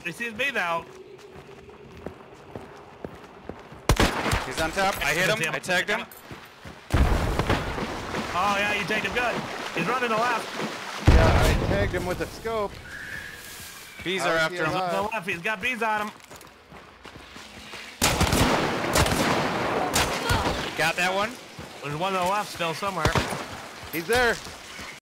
He sees me now. He's on top. I hit him. I tagged him. Oh, yeah, you tagged him good. He's running to the left. Yeah, I tagged him with the scope. Bees are after him. To the left. He's got bees on him. Got that one. There's one to the left still somewhere. He's there.